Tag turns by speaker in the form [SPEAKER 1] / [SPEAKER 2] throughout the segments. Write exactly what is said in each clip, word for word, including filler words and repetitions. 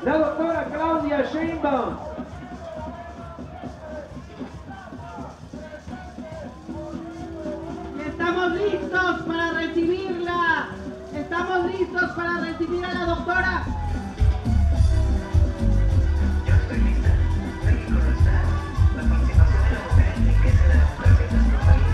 [SPEAKER 1] la doctora Claudia Sheinbaum.
[SPEAKER 2] Estamos listos para recibirla. Estamos listos para recibir a la doctora.
[SPEAKER 3] Yo estoy lista. México lo está. La participación de la mujer enriquece la democracia en nuestro país.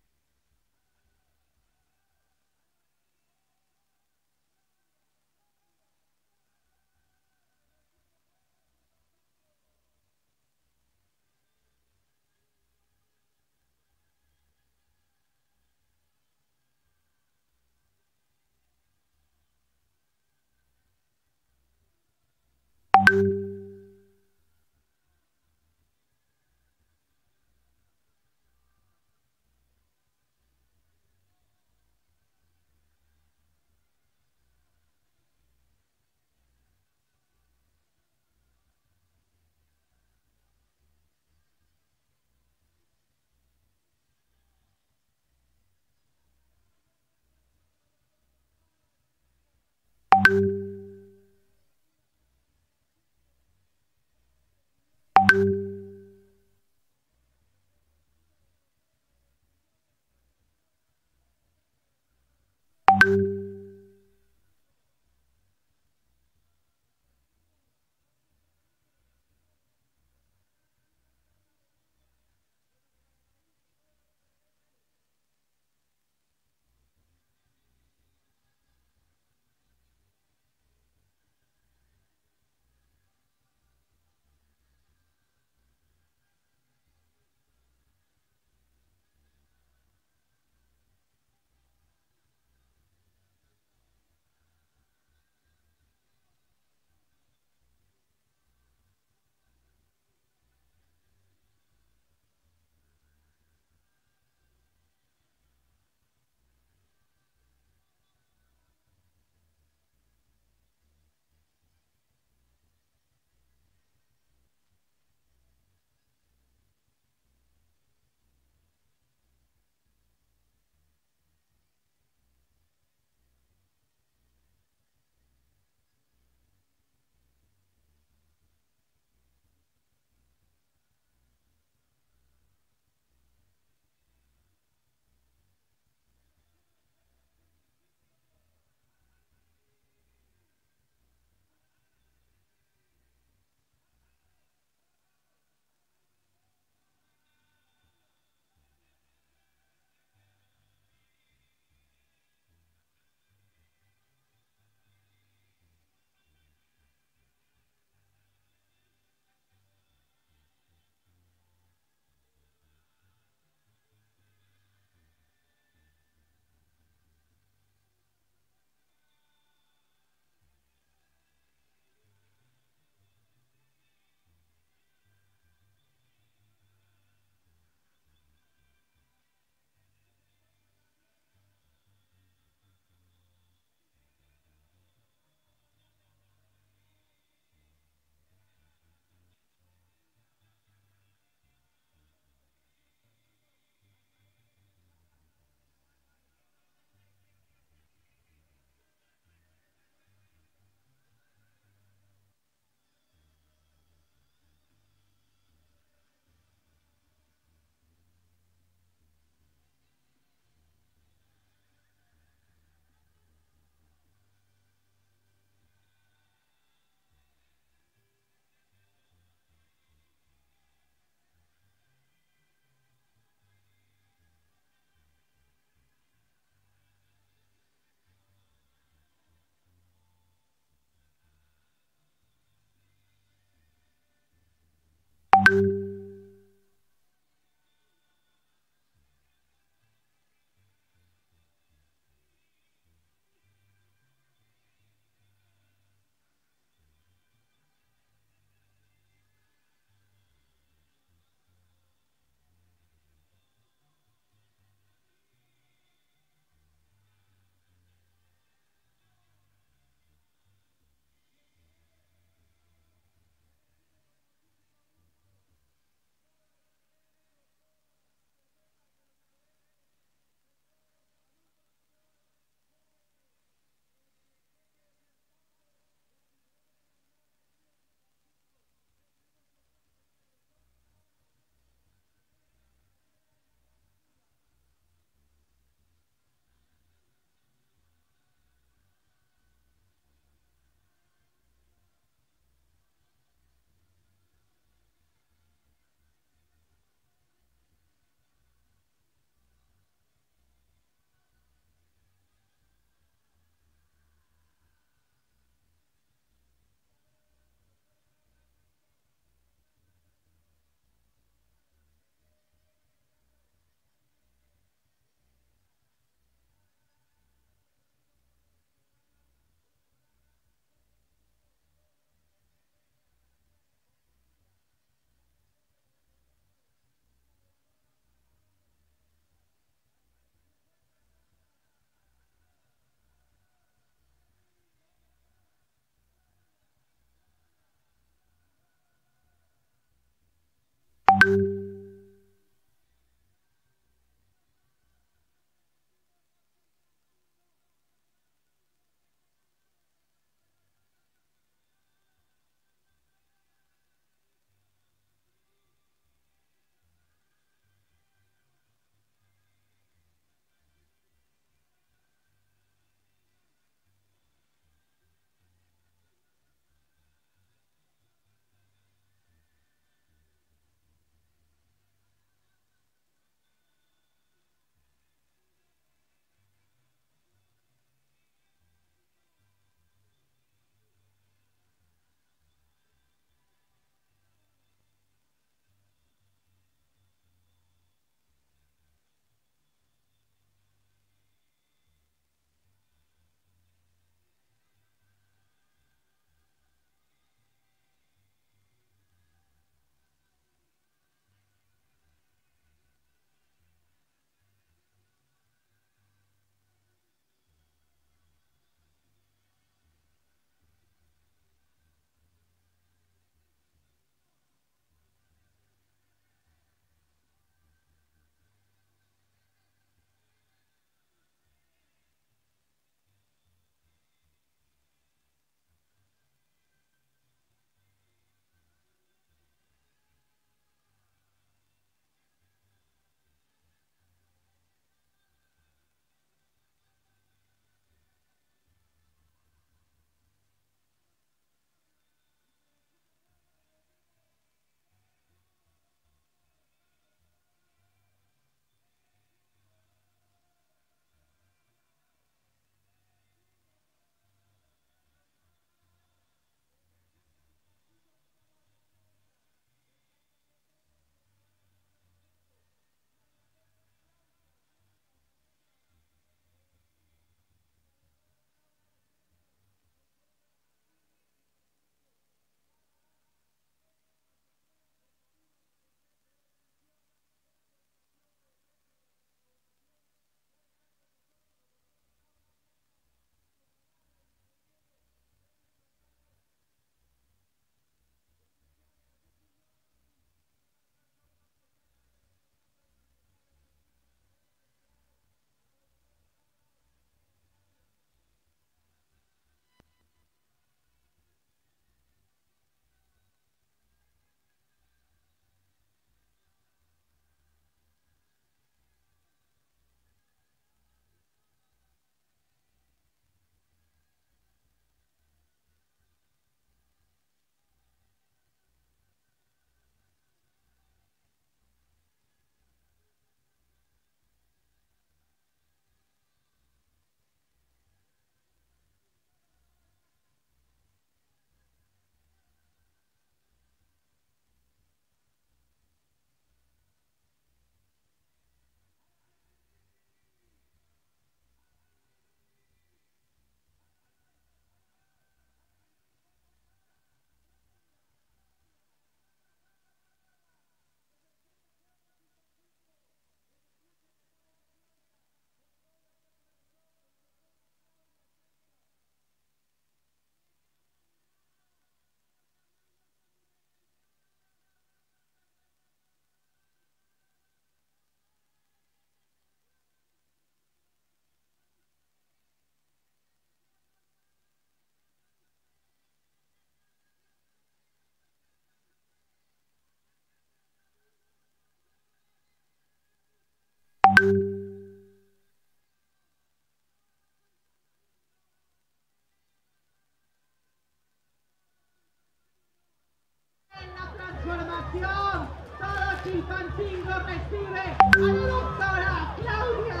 [SPEAKER 2] transformación. Todo Chilpancingo recibe a la doctora Claudia.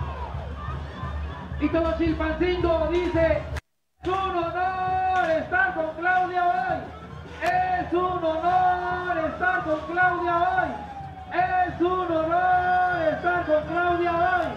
[SPEAKER 1] Y todo Chilpancingo dice, es un honor estar con Claudia hoy. Es un honor estar con Claudia hoy. Es un honor estar con Claudia hoy.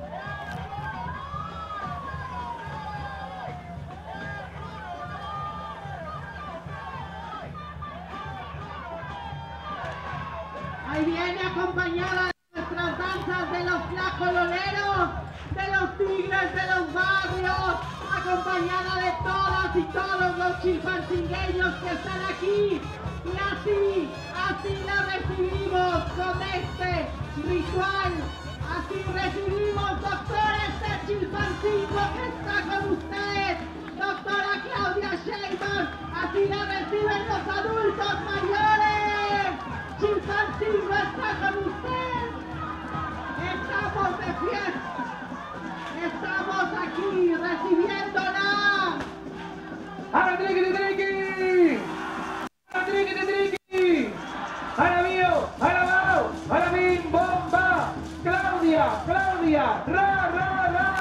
[SPEAKER 2] Ahí viene acompañada de nuestras danzas de los flacoloneros, de los tigres de los barrios, acompañada de todas y todos los chilpancingueños que están aquí. Y así, así la recibimos con este ritual. Así recibimos, doctores de Chilpancingo, que está con ustedes, doctora Claudia Sheinbaum. Así la reciben los adultos mayores. Chilpancingo está con usted. Estamos de fiesta. Estamos aquí recibiéndola.
[SPEAKER 1] ¡Ara triqui triqui! ¡Ara triqui triqui! ¡Ara mío! ¡Ara bao! ¡Ara bim bomba! ¡Claudia! ¡Claudia! ¡Ra ra ra!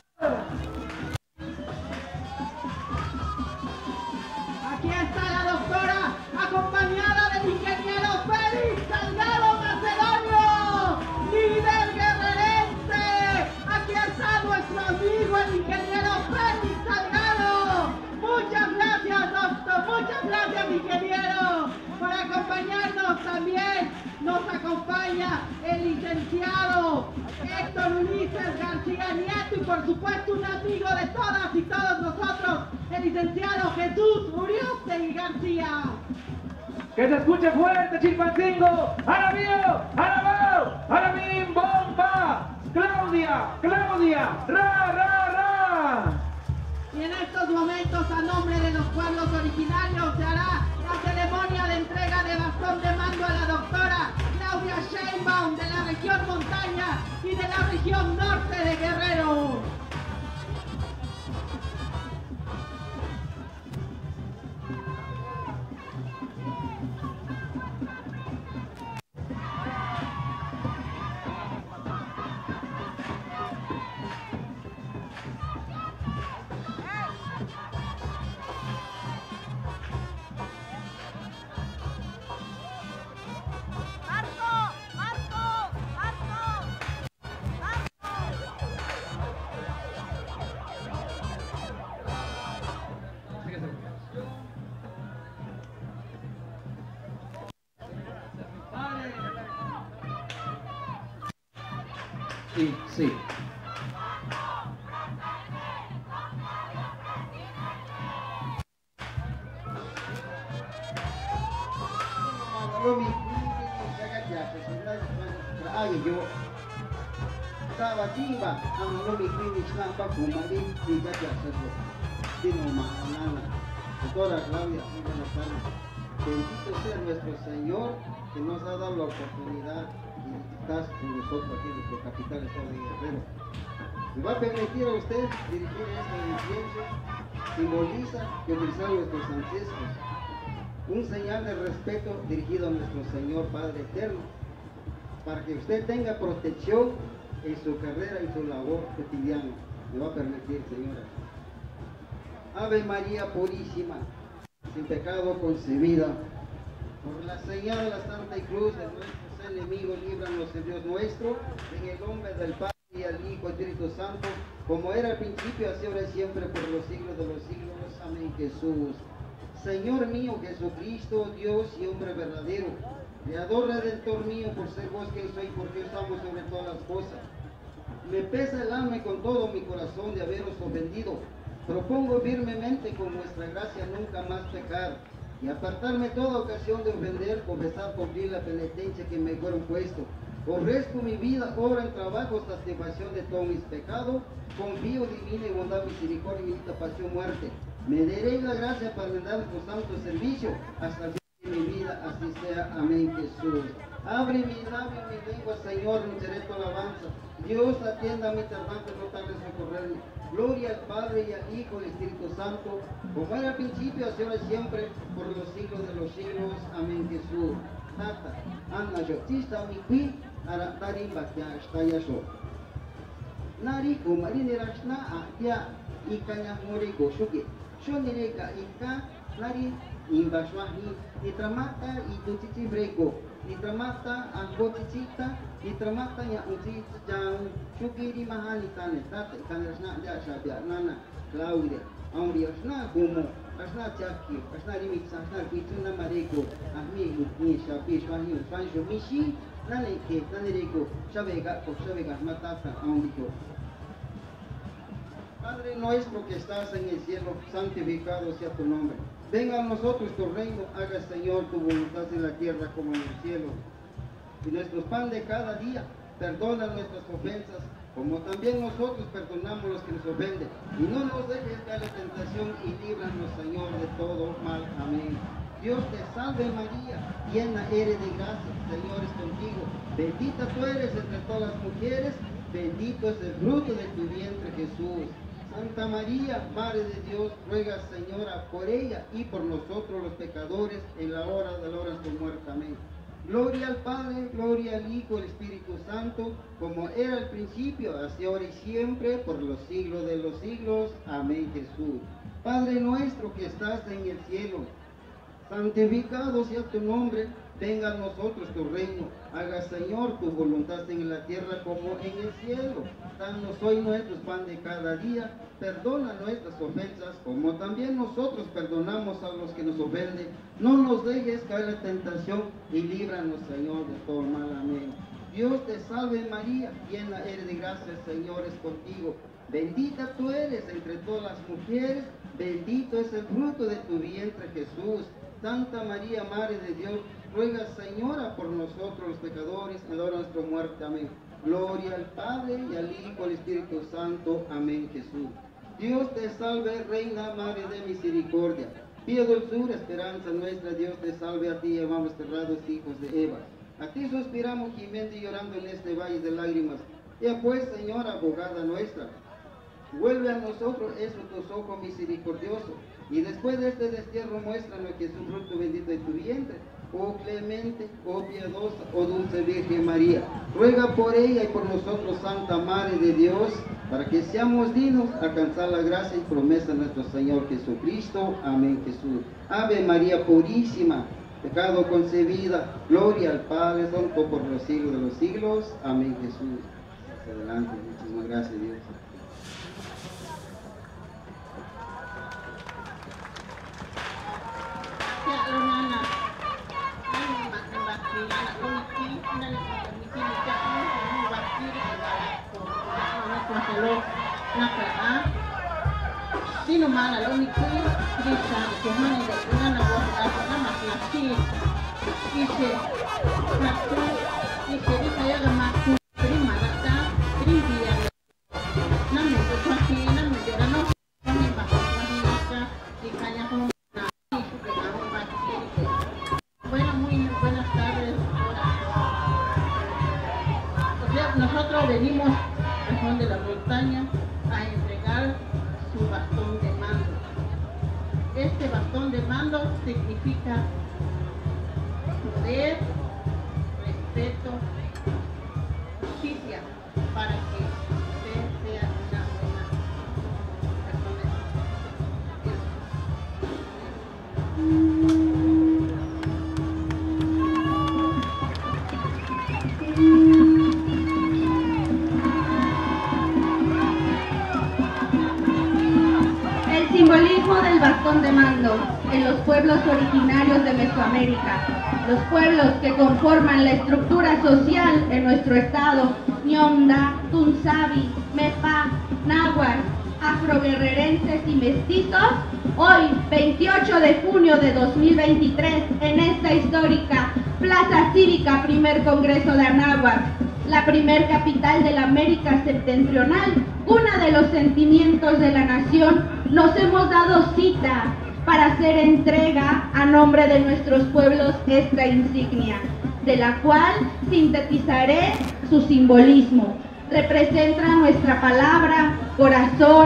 [SPEAKER 2] Aquí está la doctora, acompañada del ingeniero Félix Salgado Macedonio, líder guerrerense. Aquí está nuestro amigo el ingeniero Félix Salgado. Muchas gracias, doctor, muchas gracias, ingeniero, por acompañarnos. También nos acompaña el licenciado Héctor Ulises García Nieto y por supuesto un amigo de todas y todos nosotros, el licenciado Jesús Uriostegui García.
[SPEAKER 1] ¡Que se escuche fuerte, Chilpancingo! ¡Ara mío! ¡Ara bao! ¡Ara bim bomba! ¡Claudia! ¡Claudia! ¡Ra ra ra!
[SPEAKER 2] Y en estos momentos, a nombre de los pueblos originarios, se hará la ceremonia de entrega de bastón de mando a la doctora Claudia Sheinbaum de la región montaña y de la región norte de Guerrero.
[SPEAKER 1] Sí, sí.
[SPEAKER 4] Doctora Claudia, buenas tardes. Bendito sea nuestro Señor que nos ha dado la oportunidad y estás con nosotros aquí en nuestra capital, estado de Guerrero. Me va a permitir a usted dirigir este incienso, simboliza y utilizar nuestros ancestros. Un señal de respeto dirigido a nuestro Señor Padre Eterno, para que usted tenga protección en su carrera y su labor cotidiana. Me va a permitir, señora. Ave María Purísima, sin pecado concebida, por la señal de la Santa Cruz de nuestros enemigos, líbranos, Dios nuestro, en el nombre del Padre y del Hijo y Espíritu Santo, como era al principio, así ahora y siempre, por los siglos de los siglos. Amén. Jesús. Señor mío Jesucristo, Dios y hombre verdadero, Creador, Redentor mío, por ser vos quien soy, porque estamos sobre todas las cosas. Me pesa el alma y con todo mi corazón de haberos ofendido. Propongo firmemente con vuestra gracia nunca más pecar y apartarme toda ocasión de ofender, confesar, cumplir la penitencia que me fueron puesto. Ofrezco mi vida, obra en trabajo, satisfacción de todos mis pecados, confío divina y bondad, misericordia, bendita pasión, muerte. Me daréis la gracia para brindar tu santo servicio hasta el fin de mi vida, así sea. Amén. Jesús. Abre mi labio, mi lengua, Señor, anunciaré tu alabanza. Dios, atienda a mi tardanza, no tardes en socorrerme. Gloria al Padre y al Hijo y al Espíritu Santo, como era al principio, así ahora y siempre, por los siglos de los siglos. Amén. Jesús. tata anna yo tista mi qui ara tari bakya staya so nari ko marini rashna atia ikanya muri go shuki shonire ka ika nari imbashwahi nitramata ituchichi brego nitramata angotita nitramata ya uchi jang shukiri mahali tane tata kan rashna ja shabya nana Claudia auri rashna como rashna chaki rashna rimit rashna kituna marego ahmi ni shabi shwahi shwahi mishi nale ke nale rego shabega ko shabega matata auri ko Padre nuestro que estás en el cielo, santificado sea tu nombre. Venga a nosotros tu reino, haga Señor tu voluntad en la tierra como en el cielo. Y nuestro pan de cada día, perdona nuestras ofensas, como también nosotros perdonamos a los que nos ofenden. Y no nos dejes caer en tentación y líbranos, Señor, de todo mal. Amén. Dios te salve María, llena eres de gracia, Señor es contigo. Bendita tú eres entre todas las mujeres, bendito es el fruto de tu vientre, Jesús. Santa María, Madre de Dios, ruega, Señora, por ella y por nosotros los pecadores, en la hora de la hora de tu muerte. Amén. Gloria al Padre, gloria al Hijo, al Espíritu Santo, como era al principio, así ahora y siempre, por los siglos de los siglos. Amén, Jesús. Padre nuestro que estás en el cielo, santificado sea tu nombre, venga a nosotros tu reino, haga Señor tu voluntad en la tierra como en el cielo. Danos hoy nuestro pan de cada día, perdona nuestras ofensas como también nosotros perdonamos a los que nos ofenden. No nos dejes caer en la tentación y líbranos, Señor, de todo mal. Amén. Dios te salve María, llena eres de gracia, el Señor es contigo. Bendita tú eres entre todas las mujeres, bendito es el fruto de tu vientre, Jesús. Santa María, Madre de Dios, ruega, Señora, por nosotros los pecadores, en la hora de nuestra muerte. Amén. Gloria al Padre, y al Hijo, al Espíritu Santo. Amén, Jesús. Dios te salve, Reina, Madre de misericordia. Pía dulzura, esperanza nuestra, Dios te salve a ti, amamos cerrados hijos de Eva. A ti suspiramos, gimiendo y llorando en este valle de lágrimas. Ya pues, Señora, abogada nuestra, vuelve a nosotros esos tus ojos misericordiosos, y después de este destierro muéstranos que es un fruto bendito de tu vientre. Oh clemente, oh piadosa, oh dulce Virgen María, ruega por ella y por nosotros, Santa Madre de Dios, para que seamos dignos de alcanzar la gracia y promesa de nuestro Señor Jesucristo. Amén, Jesús. Ave María purísima, pecado concebida, gloria al Padre, Santo por los siglos de los siglos. Amén, Jesús. Hacia adelante, muchísimas gracias, Dios.
[SPEAKER 2] Sino mana lo ni kui bisa kemana dek mana buat apa nama laki isi satu isi di saya gemaku terima kata terima dia nama itu pasti nama dia nama kami bahas kami baca dikanya pun nah itu kamu pasti bueno muy buenas tardes. Nosotros venimos de la montaña a entregar su bastón de mando. Este bastón de mando significa poder, respeto, justicia, para que usted sea una buena
[SPEAKER 5] Simbolismo del bastón de mando en los pueblos originarios de Mesoamérica, los pueblos que conforman la estructura social en nuestro estado, Ñonda, Tunzabi, Mepa, Náhuatl, afroguerrerenses y mestizos, hoy, veintiocho de junio de dos mil veintitrés, en esta histórica Plaza Cívica Primer Congreso de Anáhuac, la primer capital de la América Septentrional, cuna de los sentimientos de la nación, nos hemos dado cita para hacer entrega a nombre de nuestros pueblos esta insignia, de la cual sintetizaré su simbolismo. Representa nuestra palabra, corazón,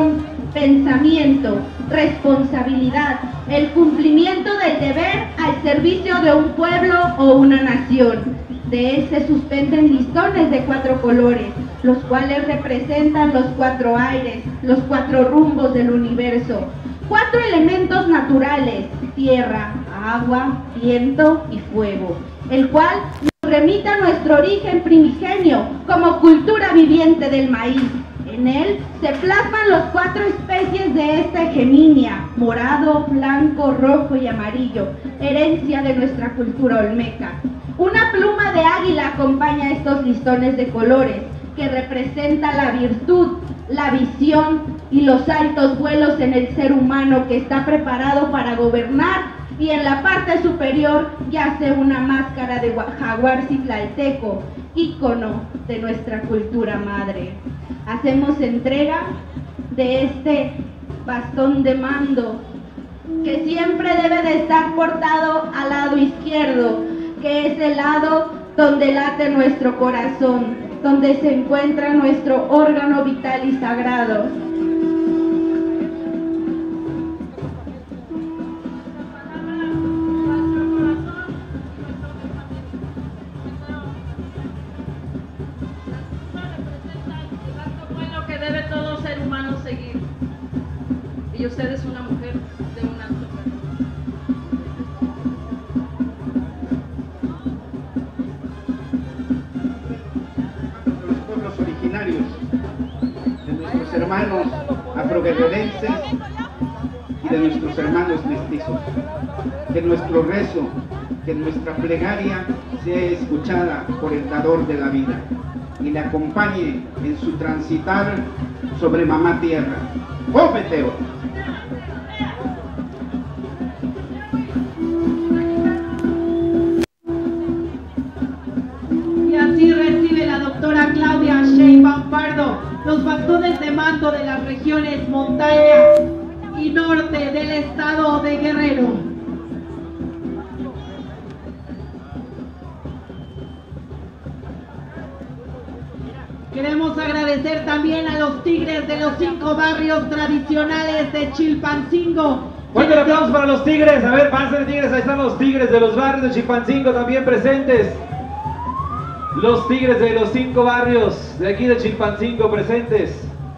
[SPEAKER 5] pensamiento, responsabilidad, el cumplimiento del deber al servicio de un pueblo o una nación. De él se suspenden listones de cuatro colores, los cuales representan los cuatro aires, los cuatro rumbos del universo. Cuatro elementos naturales: tierra, agua, viento y fuego, el cual nos remite a nuestro origen primigenio como cultura viviente del maíz. En él se plasman las cuatro especies de esta hegemonía: morado, blanco, rojo y amarillo, herencia de nuestra cultura olmeca. Una pluma de águila acompaña estos listones de colores, que representa la virtud, la visión y los altos vuelos en el ser humano que está preparado para gobernar, y en la parte superior yace una máscara de jaguar citlalteco, ícono de nuestra cultura madre. Hacemos entrega de este bastón de mando, que siempre debe de estar portado al lado izquierdo, que es el lado donde late nuestro corazón, donde se encuentra nuestro órgano vital y sagrado.
[SPEAKER 6] Lo que debe todo ser humano seguir. Y usted es una mujer de un alto valor.
[SPEAKER 7] Los pueblos originarios de nuestros hermanos afroguerrerenses y de nuestros hermanos mestizos. Que nuestro rezo, que nuestra plegaria sea escuchada por el dador de la vida y le acompañe en su transitar sobre mamá tierra. ¡Cópeteo!
[SPEAKER 2] Y así recibe la doctora Claudia Sheinbaum Pardo los bastones de mando de las regiones montaña y norte del estado de Guerrero. Queremos agradecer también a los tigres de los cinco barrios tradicionales de Chilpancingo.
[SPEAKER 1] Fuerte el aplauso para los tigres. A ver, pasen tigres, ahí están los tigres de los barrios de Chilpancingo también presentes. Los tigres de los cinco barrios de aquí de Chilpancingo presentes.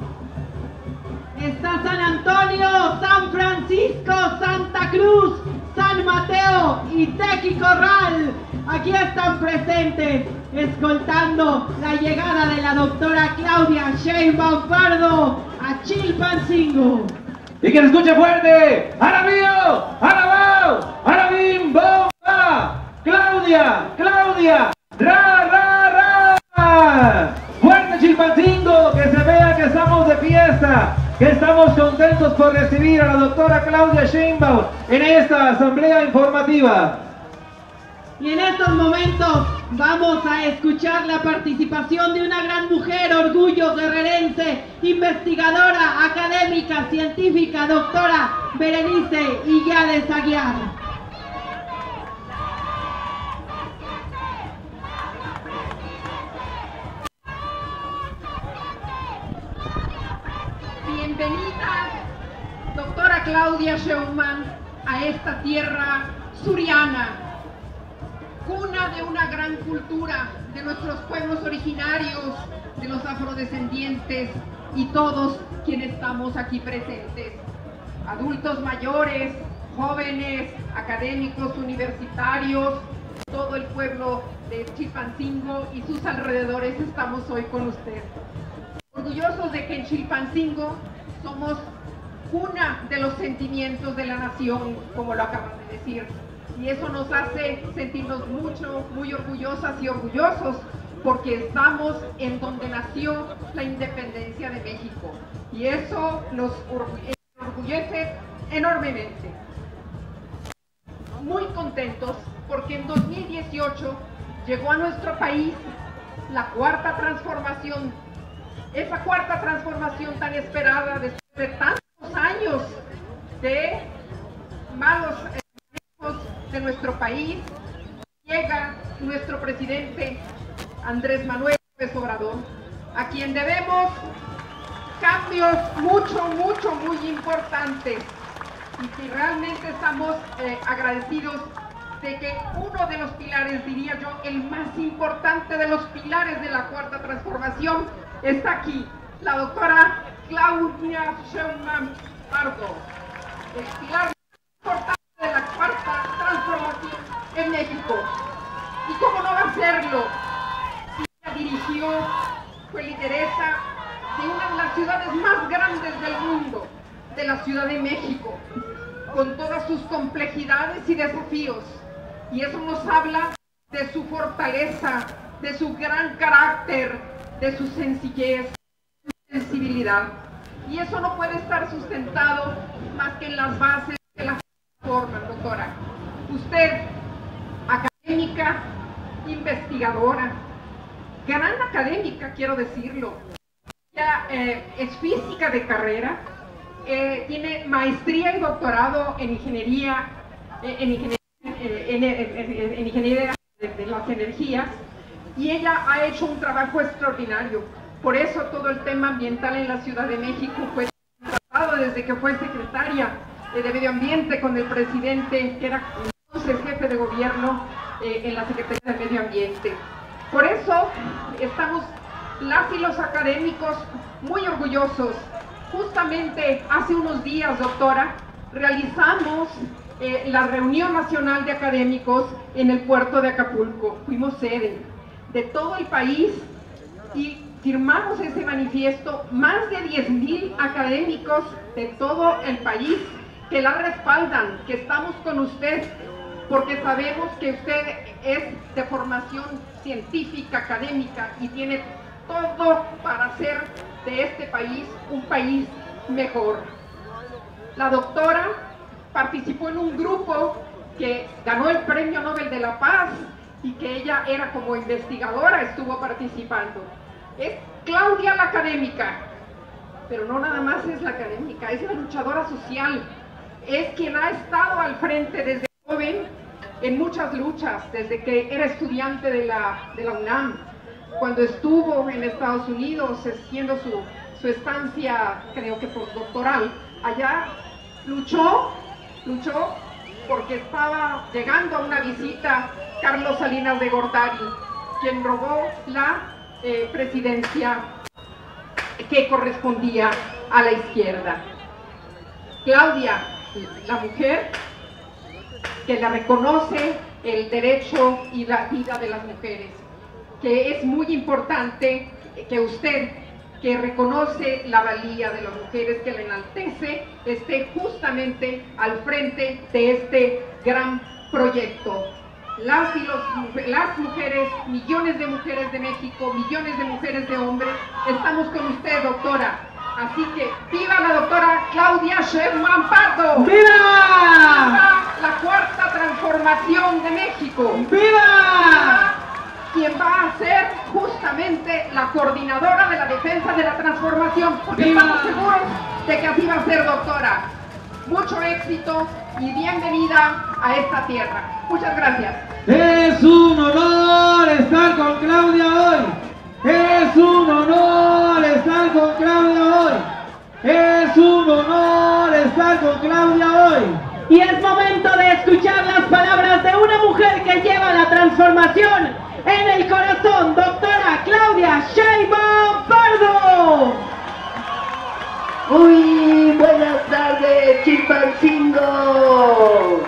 [SPEAKER 2] Está San Antonio, San Francisco, Santa Cruz, San Mateo y Tequicorral. Aquí están presentes, escoltando la llegada de la doctora Claudia Sheinbaum Pardo a Chilpancingo.
[SPEAKER 1] Y que se escuche fuerte. ¡Arabío! ¡Arabao! ¡Arabim! ¡Bomba! ¡Claudia! ¡Claudia! ¡Ra, ra, ra! ¡Fuerte Chilpancingo! Que se vea que estamos de fiesta, que estamos contentos por recibir a la doctora Claudia Sheinbaum en esta asamblea informativa.
[SPEAKER 2] Y en estos momentos vamos a escuchar la participación de una gran mujer, orgullo guerrerense, investigadora, académica, científica, doctora Berenice Illades Aguiar.
[SPEAKER 8] Bienvenida, doctora Claudia Sheinbaum, a esta tierra suriana, cuna de una gran cultura, de nuestros pueblos originarios, de los afrodescendientes y todos quienes estamos aquí presentes. Adultos mayores, jóvenes, académicos, universitarios, todo el pueblo de Chilpancingo y sus alrededores estamos hoy con usted. Orgullosos de que en Chilpancingo somos cuna de los sentimientos de la nación, como lo acaban de decir. Y eso nos hace sentirnos mucho, muy orgullosas y orgullosos, porque estamos en donde nació la independencia de México. Y eso nos orgullece enormemente. Muy contentos porque en dos mil dieciocho llegó a nuestro país la cuarta transformación, esa cuarta transformación tan esperada después de tantos años de malos de nuestro país. Llega nuestro presidente Andrés Manuel López Obrador, a quien debemos cambios mucho, mucho, muy importantes. Y que realmente estamos eh, agradecidos de que uno de los pilares, diría yo, el más importante de los pilares de la Cuarta Transformación, está aquí, la doctora Claudia Sheinbaum Pardo, el pilar más importante de la Cuarta Transformación en México. ¿Y cómo no va a serlo? Si ella dirigió, fue lideresa de una de las ciudades más grandes del mundo, de la Ciudad de México, con todas sus complejidades y desafíos. Y eso nos habla de su fortaleza, de su gran carácter, de su sencillez, de su sensibilidad. Y eso no puede estar sustentado más que en las bases que la forman, doctora. Usted, académica, investigadora, gran académica, quiero decirlo. Ella eh, es física de carrera, eh, tiene maestría y doctorado en ingeniería, eh, en ingeniería En, en, en, en ingeniería de, de las energías, y ella ha hecho un trabajo extraordinario. Por eso todo el tema ambiental en la Ciudad de México fue tratado desde que fue secretaria de Medio Ambiente con el presidente, que era entonces jefe de gobierno eh, en la Secretaría de Medio Ambiente. Por eso estamos las y los académicos muy orgullosos. Justamente hace unos días, doctora, realizamos Eh, la reunión nacional de académicos en el puerto de Acapulco. Fuimos sede de todo el país y firmamos ese manifiesto, más de diez mil académicos de todo el país que la respaldan, que estamos con usted, porque sabemos que usted es de formación científica, académica, y tiene todo para hacer de este país un país mejor. La doctora participó en un grupo que ganó el Premio Nobel de la Paz y que ella era como investigadora, estuvo participando. Es Claudia la académica, pero no nada más es la académica, es la luchadora social, es quien ha estado al frente desde joven en muchas luchas, desde que era estudiante de la, de la UNAM, cuando estuvo en Estados Unidos haciendo su, su estancia, creo que postdoctoral, allá luchó luchó porque estaba llegando a una visita Carlos Salinas de Gortari, quien robó la eh, presidencia que correspondía a la izquierda. Claudia, la mujer que la reconoce el derecho y la vida de las mujeres, que es muy importante que usted, que reconoce la valía de las mujeres, que la enaltece, esté justamente al frente de este gran proyecto. Las, y los, las mujeres, millones de mujeres de México, millones de mujeres de hombres, estamos con usted, doctora. Así que ¡viva la doctora Claudia Sheinbaum Pardo!
[SPEAKER 1] ¡Viva!
[SPEAKER 8] ¡Viva la Cuarta Transformación de México!
[SPEAKER 1] ¡Viva!
[SPEAKER 8] ¡Viva quien va a ser justamente la coordinadora de la defensa de la transformación! Porque
[SPEAKER 1] ¡Viva!
[SPEAKER 8] estamos seguros de que así va a ser, doctora. Mucho éxito y bienvenida a esta tierra. Muchas gracias.
[SPEAKER 1] Es un honor estar con Claudia hoy. Es un honor estar con Claudia hoy. Es un honor estar con Claudia hoy.
[SPEAKER 2] Y es momento de escuchar las palabras de una mujer que lleva la transformación en el corazón, doctora Claudia Sheinbaum Pardo.
[SPEAKER 9] Muy buenas tardes, Chilpancingo.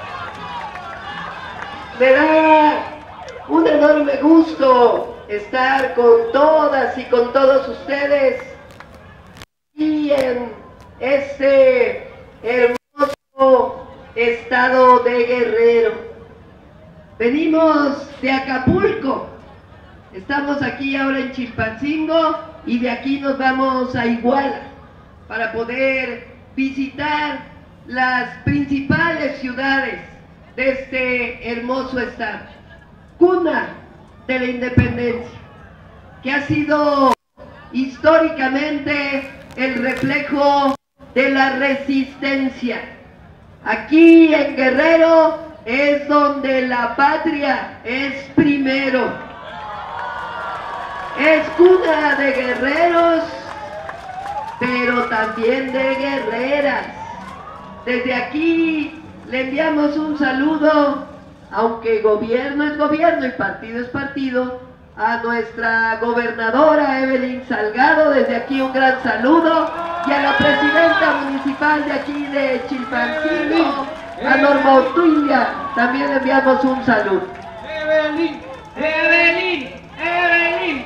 [SPEAKER 9] Me da un enorme gusto estar con todas y con todos ustedes y en este hermoso estado de Guerrero. Venimos de Acapulco, estamos aquí ahora en Chilpancingo y de aquí nos vamos a Iguala para poder visitar las principales ciudades de este hermoso estado, cuna de la independencia, que ha sido históricamente el reflejo de la resistencia. Aquí en Guerrero es donde la patria es primero. Es cuna de guerreros, pero también de guerreras. Desde aquí le enviamos un saludo, aunque gobierno es gobierno y partido es partido, a nuestra gobernadora Evelyn Salgado. Desde aquí un gran saludo, y a la presidenta municipal de aquí de Chilpancingo, a Norma Ortuña, también le enviamos un saludo.
[SPEAKER 1] Evelyn, Evelyn, Evelyn,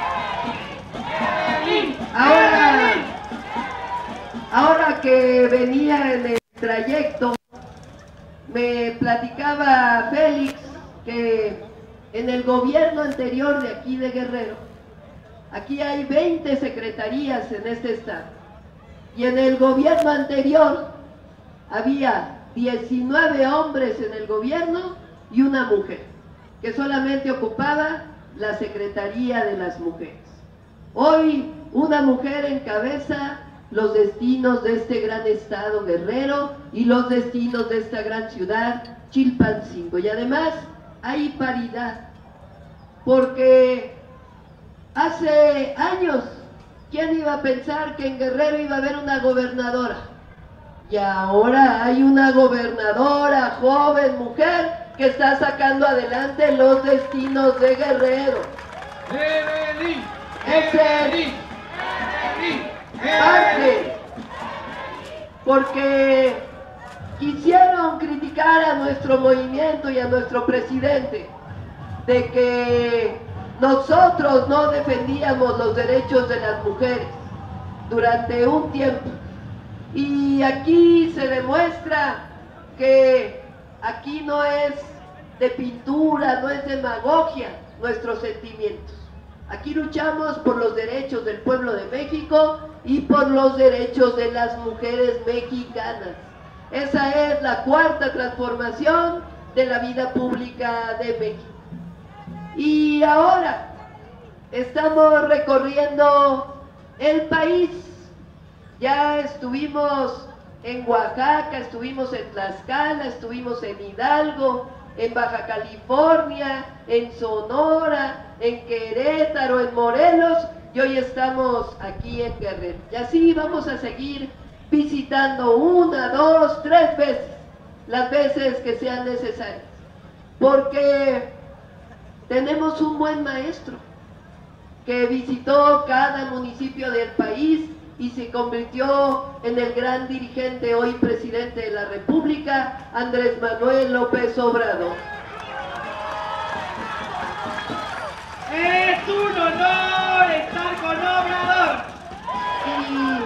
[SPEAKER 1] Evelyn.
[SPEAKER 9] Ahora, ahora que venía en el trayecto, me platicaba Félix que en el gobierno anterior de aquí de Guerrero, aquí hay veinte secretarías en este estado, y en el gobierno anterior había diecinueve hombres en el gobierno y una mujer, que solamente ocupaba la Secretaría de las Mujeres. Hoy una mujer encabeza los destinos de este gran estado Guerrero y los destinos de esta gran ciudad Chilpancingo, y además hay paridad, porque hace años, ¿quién iba a pensar que en Guerrero iba a haber una gobernadora? Y ahora hay una gobernadora, joven, mujer, que está sacando adelante los destinos de Guerrero.
[SPEAKER 1] Evelyn,
[SPEAKER 9] Ese
[SPEAKER 1] Evelyn,
[SPEAKER 9] parte, porque quisieron criticar a nuestro movimiento y a nuestro presidente de que nosotros no defendíamos los derechos de las mujeres durante un tiempo, y aquí se demuestra que aquí no es de pintura, no es demagogia nuestros sentimientos. Aquí luchamos por los derechos del pueblo de México y por los derechos de las mujeres mexicanas. Esa es la cuarta transformación de la vida pública de México. Y ahora estamos recorriendo el país. Ya estuvimos en Oaxaca, estuvimos en Tlaxcala, estuvimos en Hidalgo, en Baja California, en Sonora, en Querétaro, en Morelos, y hoy estamos aquí en Guerrero. Y así vamos a seguir visitando una, dos, tres veces, las veces que sean necesarias, porque tenemos un buen maestro que visitó cada municipio del país y se convirtió en el gran dirigente, hoy presidente de la República, Andrés Manuel López Obrador.
[SPEAKER 1] es un honor estar con Obrador.
[SPEAKER 9] Y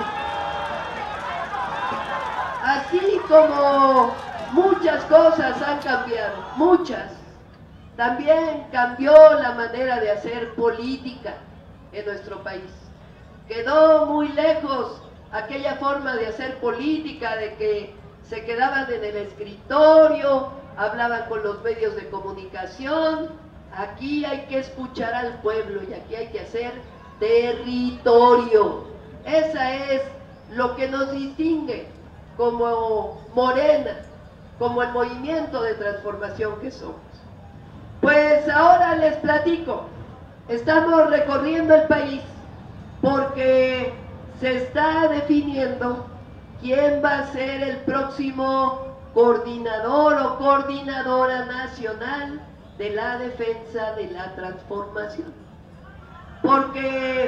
[SPEAKER 9] así como muchas cosas han cambiado, muchas, también cambió la manera de hacer política en nuestro país. Quedó muy lejos aquella forma de hacer política, de que se quedaban en el escritorio, hablaban con los medios de comunicación. Aquí hay que escuchar al pueblo y aquí hay que hacer territorio. Esa es lo que nos distingue como Morena, como el movimiento de transformación que somos. Pues ahora les platico, estamos recorriendo el país porque se está definiendo quién va a ser el próximo coordinador o coordinadora nacional de la defensa de la transformación. Porque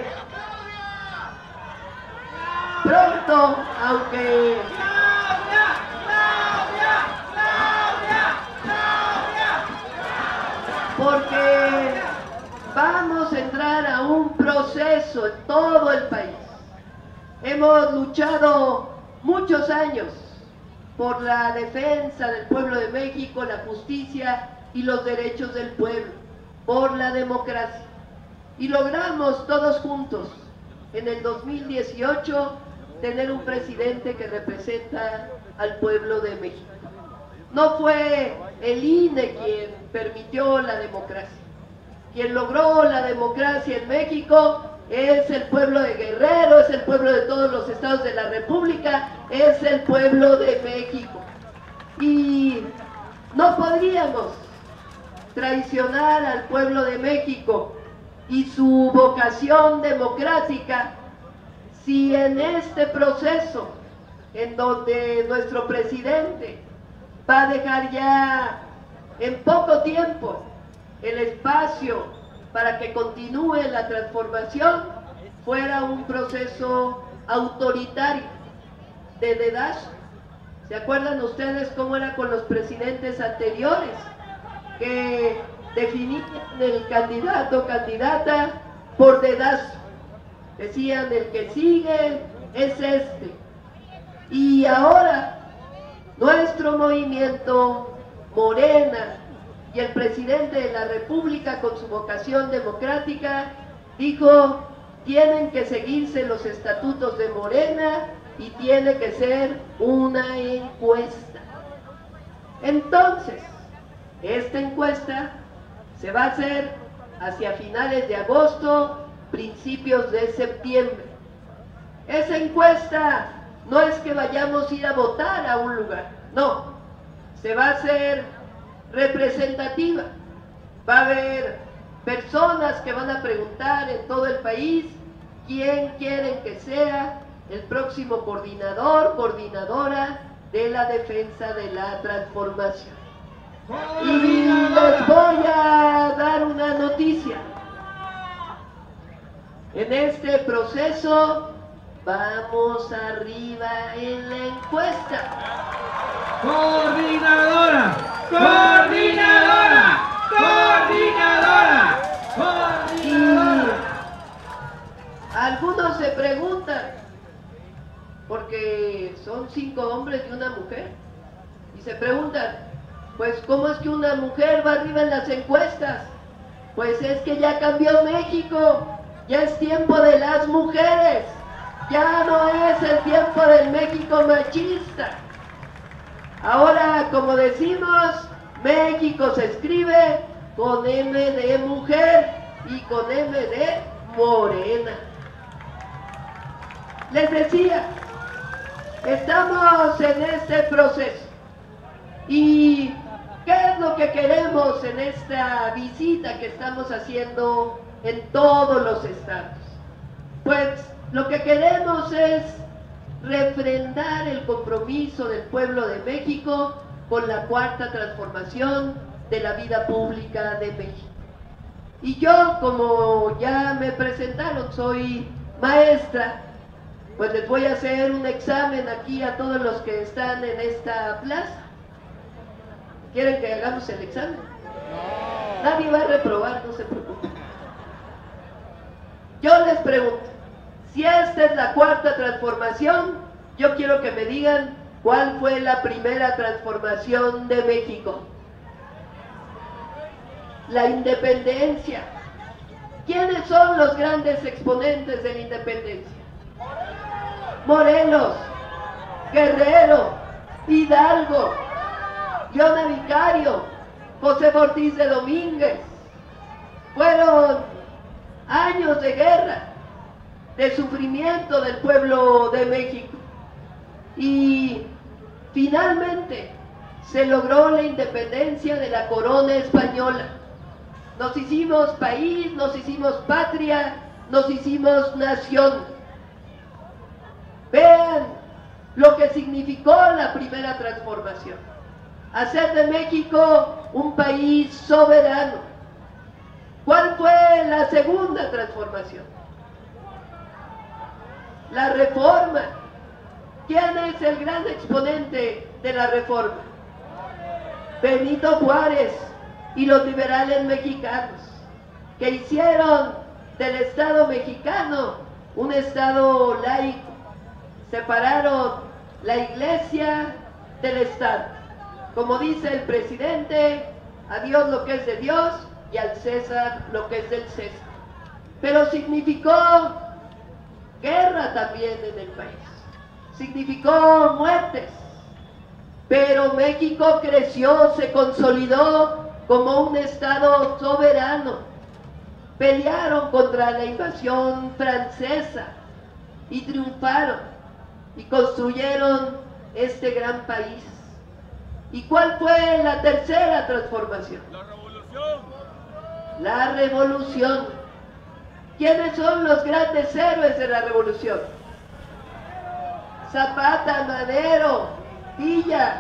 [SPEAKER 9] pronto, aunque porque vamos a entrar a un proceso en todo el país. Hemos luchado muchos años por la defensa del pueblo de México, la justicia y los derechos del pueblo, por la democracia. Y logramos todos juntos, en el dos mil dieciocho, tener un presidente que representa al pueblo de México. No fue el I N E quien permitió la democracia. Quien logró la democracia en México es el pueblo de Guerrero, es el pueblo de todos los estados de la República, es el pueblo de México. Y no podríamos traicionar al pueblo de México y su vocación democrática si en este proceso, en donde nuestro presidente va a dejar ya en poco tiempo el espacio para que continúe la transformación, fuera un proceso autoritario, de dedazo. ¿Se acuerdan ustedes cómo era con los presidentes anteriores? Que definían el candidato o candidata por dedazo. Decían, el que sigue es este. Y ahora, nuestro movimiento, Morena, y el presidente de la República, con su vocación democrática, dijo, tienen que seguirse los estatutos de Morena y tiene que ser una encuesta. Entonces, esta encuesta se va a hacer hacia finales de agosto, principios de septiembre. Esa encuesta no es que vayamos a ir a votar a un lugar, no, se va a hacer representativa. Va a haber personas que van a preguntar en todo el país quién quieren que sea el próximo coordinador, coordinadora de la defensa de la transformación. Y les voy a dar una noticia. En este proceso vamos arriba en la encuesta.
[SPEAKER 1] Coordinadora, coordinadora, coordinadora, coordinadora.
[SPEAKER 9] Y algunos se preguntan, porque son cinco hombres y una mujer, y se preguntan, pues ¿cómo es que una mujer va arriba en las encuestas? Pues es que ya cambió México, ya es tiempo de las mujeres, ya no es el tiempo del México machista. Ahora, como decimos, México se escribe con M de mujer y con M de morena. Les decía, estamos en este proceso. ¿Y qué es lo que queremos en esta visita que estamos haciendo en todos los estados? Pues lo que queremos es refrendar el compromiso del pueblo de México con la cuarta transformación de la vida pública de México. Y yo, como ya me presentaron, soy maestra, pues les voy a hacer un examen aquí a todos los que están en esta plaza. ¿Quieren que hagamos el examen? Nadie va a reprobar, no se preocupen. Yo les pregunto, si esta es la cuarta transformación, yo quiero que me digan cuál fue la primera transformación de México. La independencia. ¿Quiénes son los grandes exponentes de la independencia? Morelos, Guerrero, Hidalgo, Leona Vicario, José Ortiz de Domínguez. Fueron años de guerra, de sufrimiento del pueblo de México. Y finalmente se logró la independencia de la corona española. Nos hicimos país, nos hicimos patria, nos hicimos nación. Vean lo que significó la primera transformación. Hacer de México un país soberano. ¿Cuál fue la segunda transformación? La reforma. ¿Quién es el gran exponente de la reforma? Benito Juárez y los liberales mexicanos, que hicieron del Estado mexicano un Estado laico. Separaron la iglesia del Estado. Como dice el presidente, a Dios lo que es de Dios y al César lo que es del César. Pero significó guerra también en el país. Significó muertes, pero México creció, se consolidó como un estado soberano. Pelearon contra la invasión francesa y triunfaron y construyeron este gran país. ¿Y cuál fue la tercera transformación? La revolución. La revolución. ¿Quiénes son los grandes héroes de la revolución? Zapata, Madero, Villa,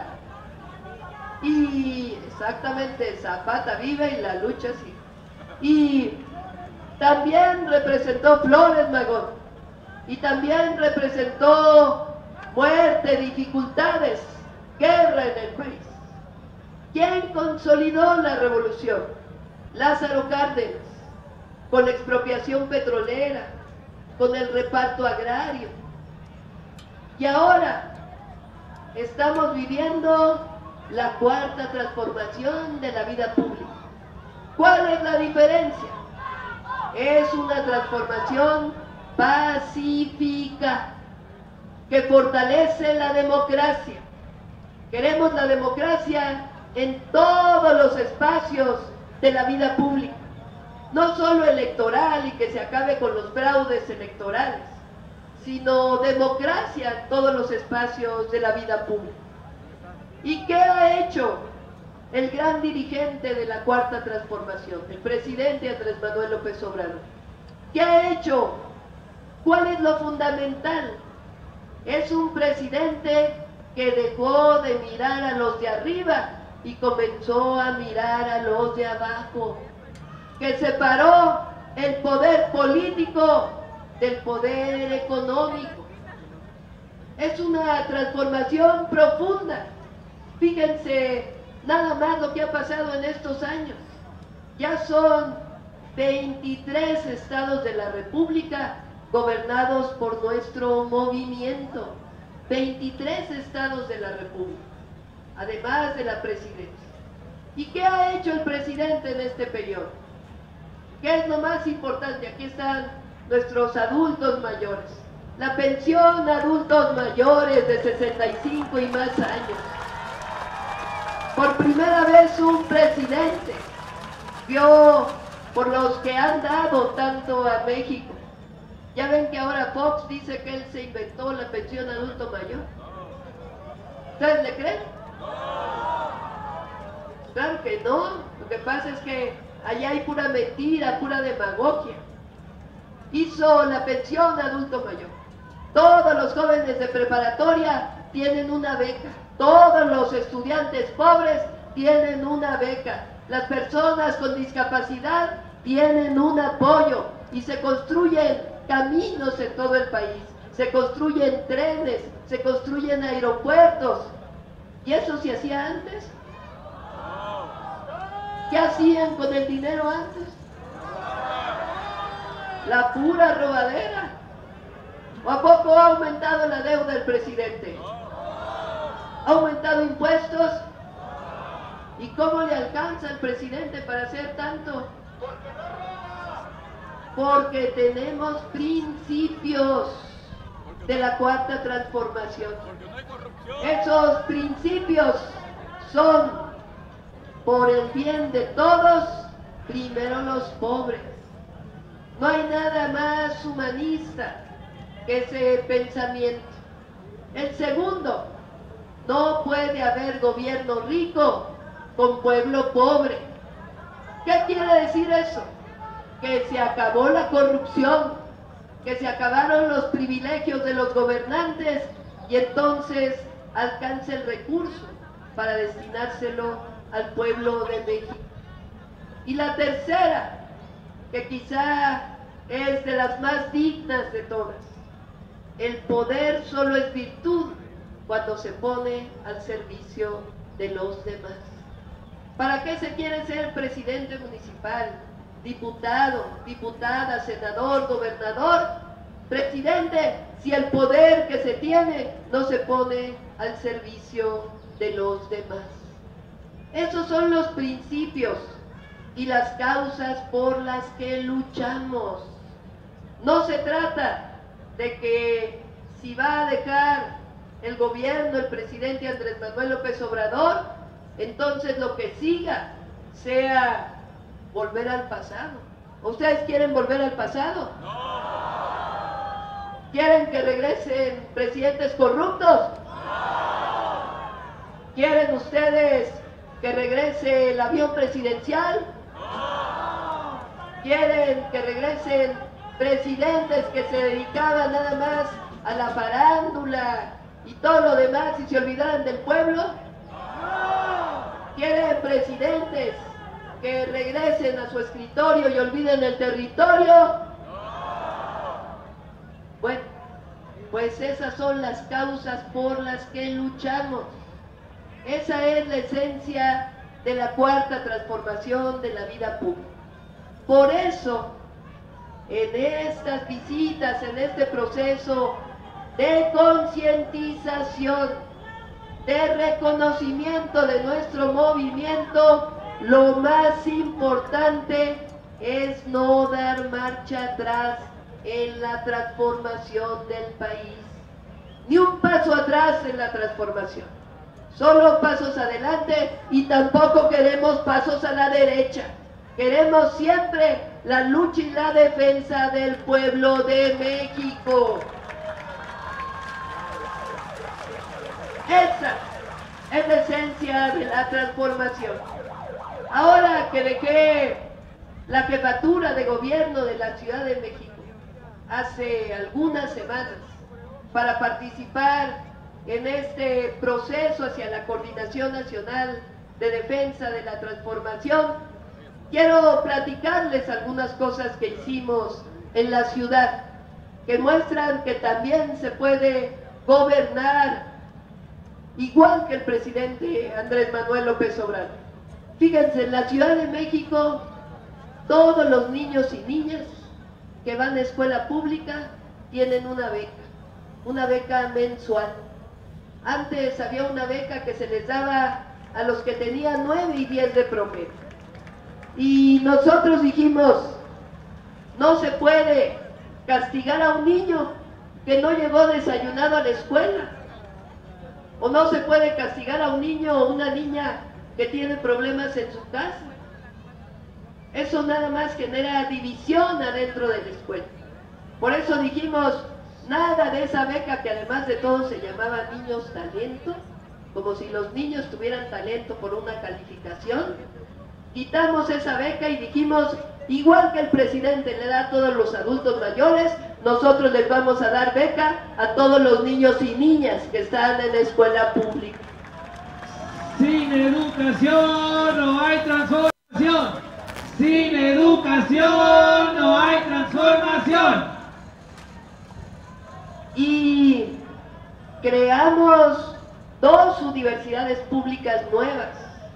[SPEAKER 9] y exactamente Zapata vive y la lucha sigue. Y también representó Flores Magón, y también representó muerte, dificultades, guerra en el país. ¿Quién consolidó la revolución? Lázaro Cárdenas, con expropiación petrolera, con el reparto agrario. Y ahora estamos viviendo la cuarta transformación de la vida pública. ¿Cuál es la diferencia? Es una transformación pacífica que fortalece la democracia. Queremos la democracia en todos los espacios de la vida pública, no solo electoral y que se acabe con los fraudes electorales, sino democracia en todos los espacios de la vida pública. ¿Y qué ha hecho el gran dirigente de la Cuarta Transformación, el presidente Andrés Manuel López Obrador? ¿Qué ha hecho? ¿Cuál es lo fundamental? Es un presidente que dejó de mirar a los de arriba y comenzó a mirar a los de abajo, que separó el poder político del poder económico. Es una transformación profunda. Fíjense nada más lo que ha pasado en estos años. Ya son veintitrés estados de la República gobernados por nuestro movimiento. veintitrés estados de la República, además de la presidencia. ¿Y qué ha hecho el presidente en este periodo? ¿Qué es lo más importante? Aquí están nuestros adultos mayores. La pensión a adultos mayores de sesenta y cinco y más años. Por primera vez un presidente vio por los que han dado tanto a México. Ya ven que ahora Fox dice que él se inventó la pensión adulto mayor. ¿Ustedes le creen? Claro que no. Lo que pasa es que allá hay pura mentira, pura demagogia. Hizo la pensión adulto mayor. Todos los jóvenes de preparatoria tienen una beca. Todos los estudiantes pobres tienen una beca. Las personas con discapacidad tienen un apoyo y se construyen caminos en todo el país, se construyen trenes, se construyen aeropuertos. ¿Y eso se hacía antes? ¿Qué hacían con el dinero antes? La pura robadera. ¿O a poco ha aumentado la deuda del presidente? ¿Ha aumentado impuestos? ¿Y cómo le alcanza al presidente para hacer tanto? Porque tenemos principios de la Cuarta Transformación. Esos principios son por el bien de todos, primero los pobres. No hay nada más humanista que ese pensamiento. El segundo, no puede haber gobierno rico con pueblo pobre. ¿Qué quiere decir eso? Que se acabó la corrupción, que se acabaron los privilegios de los gobernantes y entonces alcanza el recurso para destinárselo al pueblo de México. Y la tercera, que quizá es de las más dignas de todas, el poder solo es virtud cuando se pone al servicio de los demás. ¿Para qué se quiere ser presidente municipal, diputado, diputada, senador, gobernador, presidente, si el poder que se tiene no se pone al servicio de los demás? Esos son los principios y las causas por las que luchamos. No se trata de que si va a dejar el gobierno el presidente Andrés Manuel López Obrador, entonces lo que siga sea volver al pasado. ¿Ustedes quieren volver al pasado? No. ¿Quieren que regresen presidentes corruptos? No. ¿Quieren ustedes que regrese el avión presidencial? No. ¿Quieren que regresen presidentes que se dedicaban nada más a la farándula y todo lo demás y se olvidaran del pueblo? ¿Quieren presidentes que regresen a su escritorio y olviden el territorio? Bueno, pues esas son las causas por las que luchamos. Esa es la esencia de la cuarta transformación de la vida pública. Por eso, en estas visitas, en este proceso de concientización, de reconocimiento de nuestro movimiento, lo más importante es no dar marcha atrás en la transformación del país. Ni un paso atrás en la transformación. Solo pasos adelante y tampoco queremos pasos a la derecha. Queremos siempre la lucha y la defensa del pueblo de México. Esa es la esencia de la transformación. Ahora que dejé la jefatura de gobierno de la Ciudad de México hace algunas semanas para participar en este proceso hacia la Coordinación Nacional de Defensa de la Transformación, quiero platicarles algunas cosas que hicimos en la ciudad, que muestran que también se puede gobernar igual que el presidente Andrés Manuel López Obrador. Fíjense, en la Ciudad de México, todos los niños y niñas que van a escuela pública tienen una beca, una beca mensual. Antes había una beca que se les daba a los que tenían nueve y diez de promedio. Y nosotros dijimos, no se puede castigar a un niño que no llegó desayunado a la escuela. O no se puede castigar a un niño o una niña que tiene problemas en su casa. Eso nada más genera división adentro de la escuela. Por eso dijimos, nada de esa beca que además de todo se llamaba Niños Talento, como si los niños tuvieran talento por una calificación. Quitamos esa beca y dijimos, igual que el presidente le da a todos los adultos mayores, nosotros les vamos a dar beca a todos los niños y niñas que están en la escuela pública.
[SPEAKER 1] Sin educación no hay transformación. Sin educación no hay transformación.
[SPEAKER 9] Y creamos dos universidades públicas nuevas.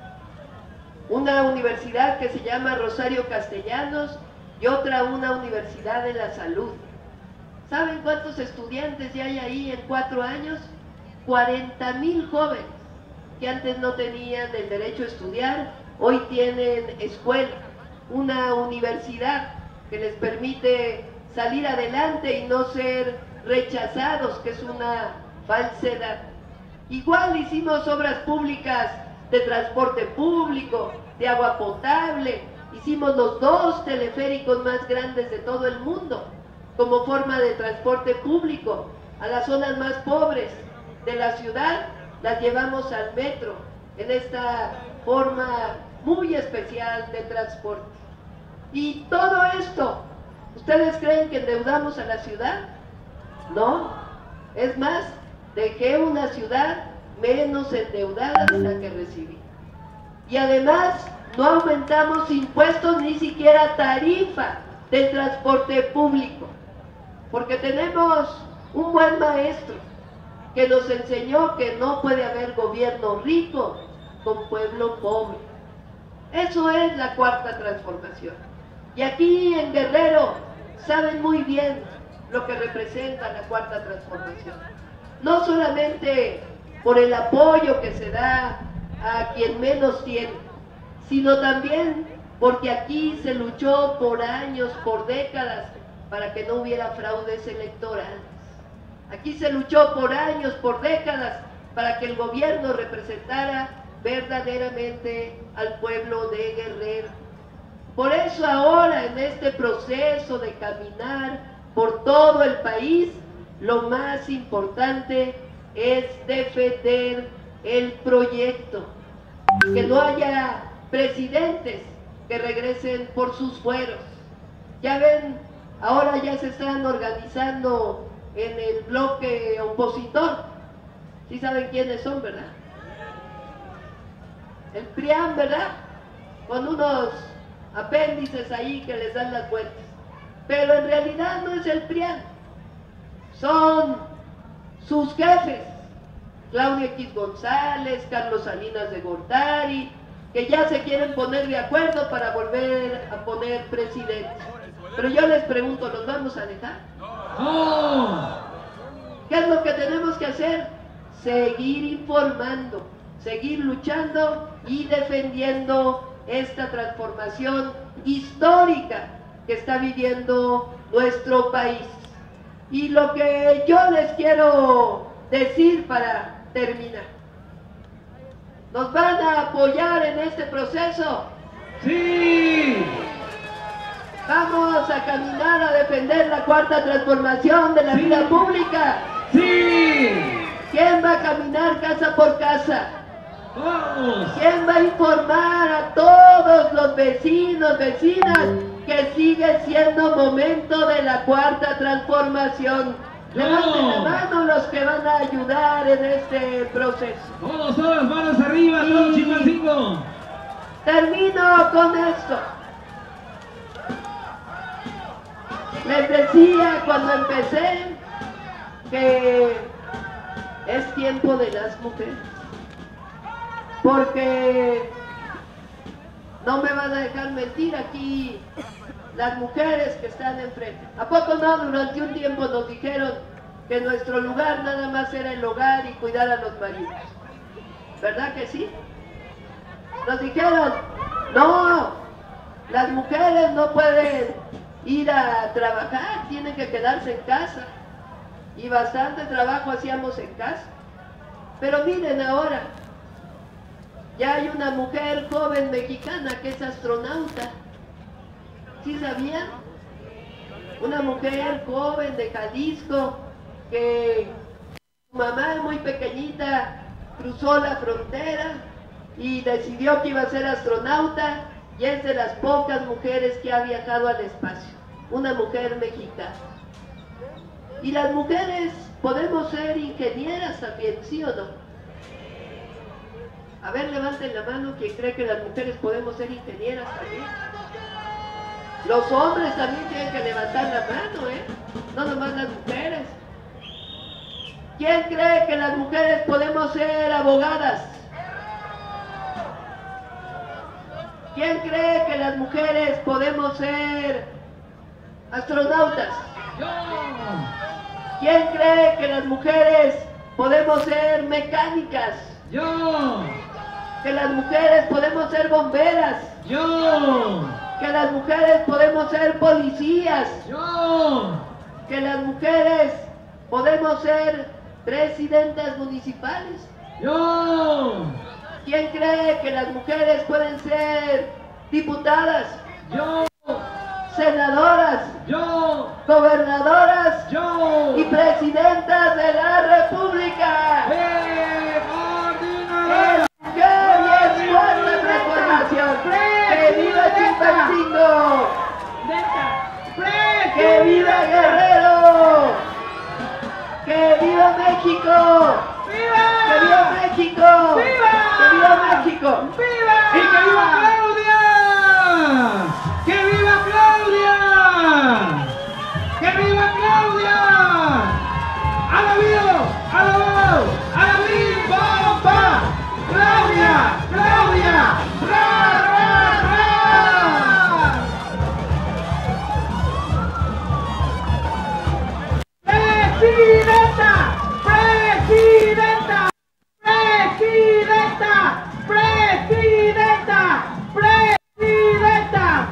[SPEAKER 9] Una universidad que se llama Rosario Castellanos y otra una universidad de la salud. ¿Saben cuántos estudiantes ya hay ahí en cuatro años? cuarenta mil jóvenes que antes no tenían el derecho a estudiar, hoy tienen escuela, una universidad que les permite salir adelante y no ser rechazados, que es una falsedad. Igual hicimos obras públicas de transporte público, de agua potable, hicimos los dos teleféricos más grandes de todo el mundo como forma de transporte público. A las zonas más pobres de la ciudad las llevamos al metro en esta forma muy especial de transporte. Y todo esto, ¿ustedes creen que endeudamos a la ciudad? No, es más, dejé una ciudad menos endeudada de la que recibí. Y además no aumentamos impuestos ni siquiera tarifa del transporte público, porque tenemos un buen maestro que nos enseñó que no puede haber gobierno rico con pueblo pobre. Eso es la cuarta transformación. Y aquí en Guerrero saben muy bien lo que representa la cuarta transformación. No solamente por el apoyo que se da a quien menos tiene, sino también porque aquí se luchó por años, por décadas, para que no hubiera fraudes electorales. Aquí se luchó por años, por décadas, para que el gobierno representara verdaderamente al pueblo de Guerrero. Por eso ahora, en este proceso de caminar por todo el país, lo más importante es defender el proyecto, que no haya presidentes que regresen por sus fueros. Ya ven, ahora ya se están organizando en el bloque opositor ¿Sí saben quiénes son, verdad? El P R I A N, ¿verdad? Con unos apéndices ahí que les dan las vueltas. Pero en realidad no es el P R I A N. Son sus jefes. Claudio X González, Carlos Salinas de Gortari, que ya se quieren poner de acuerdo para volver a poner presidente. Pero yo les pregunto, ¿los vamos a dejar?
[SPEAKER 1] ¡No!
[SPEAKER 9] ¿Qué es lo que tenemos que hacer? Seguir informando, seguir luchando y defendiendo esta transformación histórica que está viviendo nuestro país. Y lo que yo les quiero decir para terminar, ¿nos van a apoyar en este proceso?
[SPEAKER 1] ¡Sí!
[SPEAKER 9] Vamos a caminar a defender la cuarta transformación de la sí. vida pública.
[SPEAKER 1] ¡Sí!
[SPEAKER 9] ¿Quién va a caminar casa por casa?
[SPEAKER 1] ¡Vamos!
[SPEAKER 9] ¿Quién va a informar a todos los vecinos, vecinas, que sigue siendo momento de la cuarta transformación?
[SPEAKER 1] Yo.
[SPEAKER 9] Levanten la mano los que van a ayudar en este proceso.
[SPEAKER 1] Todos, todas manos arriba, todos Chilpancingo.
[SPEAKER 9] Termino con esto. Les decía cuando empecé que es tiempo de las mujeres, porque no me van a dejar mentir aquí las mujeres que están enfrente. ¿A poco no? Durante un tiempo nos dijeron que nuestro lugar nada más era el hogar y cuidar a los maridos. ¿Verdad que sí? Nos dijeron, no, las mujeres no pueden ir a trabajar, tienen que quedarse en casa. Y bastante trabajo hacíamos en casa. Pero miren ahora, ya hay una mujer joven mexicana que es astronauta. ¿Sí sabían? Una mujer joven de Jalisco que su mamá muy pequeñita cruzó la frontera y decidió que iba a ser astronauta y es de las pocas mujeres que ha viajado al espacio. Una mujer mexicana. Y las mujeres podemos ser ingenieras también, ¿sí o no? A ver, levanten la mano quien cree que las mujeres podemos ser ingenieras también. Los hombres también tienen que levantar la mano, ¿eh? No nomás las mujeres. ¿Quién cree que las mujeres podemos ser abogadas? ¿Quién cree que las mujeres podemos ser astronautas?
[SPEAKER 1] ¡Yo!
[SPEAKER 9] ¿Quién cree que las mujeres podemos ser mecánicas?
[SPEAKER 1] ¡Yo!
[SPEAKER 9] Que las mujeres podemos ser bomberas.
[SPEAKER 1] ¡Yo!
[SPEAKER 9] Que las mujeres podemos ser policías.
[SPEAKER 1] ¡Yo!
[SPEAKER 9] Que las mujeres podemos ser presidentas municipales.
[SPEAKER 1] ¡Yo!
[SPEAKER 9] ¿Quién cree que las mujeres pueden ser diputadas?
[SPEAKER 1] ¡Yo!
[SPEAKER 9] Senadoras.
[SPEAKER 1] ¡Yo!
[SPEAKER 9] Gobernadoras.
[SPEAKER 1] ¡Yo!
[SPEAKER 9] Y presidentas de la República.
[SPEAKER 1] ¡Eh, coordinadora!
[SPEAKER 9] ¡Qué bien! ¡Cuarta transformación! ¡Que viva Chilpancingo! ¡Que viva Guerrero! ¡Que viva México!
[SPEAKER 1] ¡Viva!
[SPEAKER 9] ¡Que viva México!
[SPEAKER 1] ¡Viva!
[SPEAKER 9] ¡Que viva México!
[SPEAKER 1] ¡Viva! ¡Y que viva Claudia! ¡Que viva Claudia! ¡Que viva Claudia! ¡A la vida! ¡A la vida! ¡A la vida! ¡Claudia! ¡Claudia! ¡Ra, ra, ra! ¡Presidenta! ¡Presidenta! ¡Presidenta! ¡Presidenta! ¡Presidenta!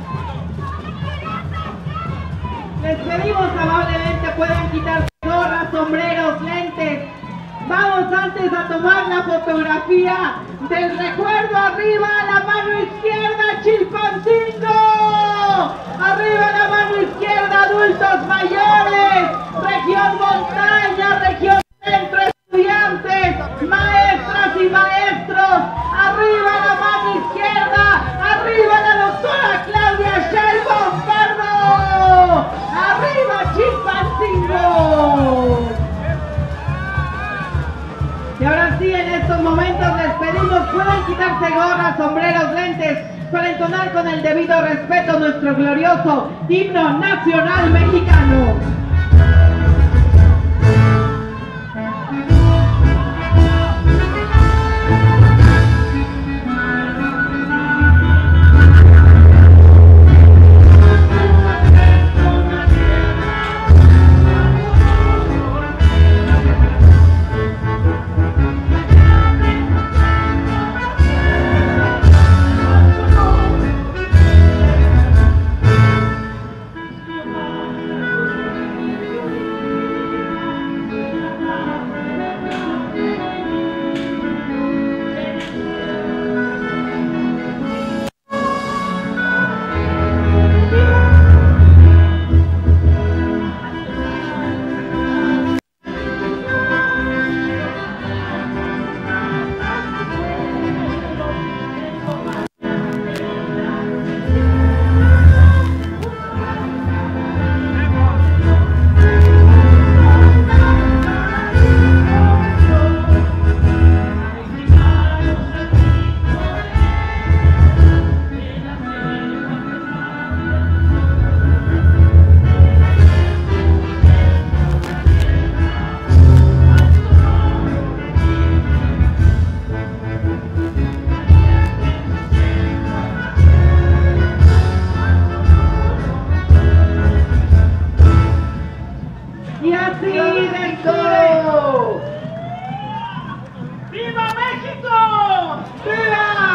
[SPEAKER 1] Les pedimos amablemente puedan quitarse gorras, sombreros, lentes. Vamos antes a tomar la fotografía del recuerdo. Arriba la mano izquierda, Chilpancingo. Arriba la mano izquierda, adultos mayores. Región montaña, región centro, estudiantes, maestras y maestros. Arriba la mano izquierda. Arriba la doctora Claudia Sheinbaum Pardo. Arriba Chilpancingo.
[SPEAKER 2] Todos pueden quitarse gorras, sombreros, lentes para entonar con el debido respeto nuestro glorioso himno nacional mexicano.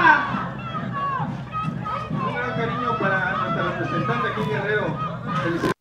[SPEAKER 10] Para nuestra representante aquí, Guerrero. Felicidades.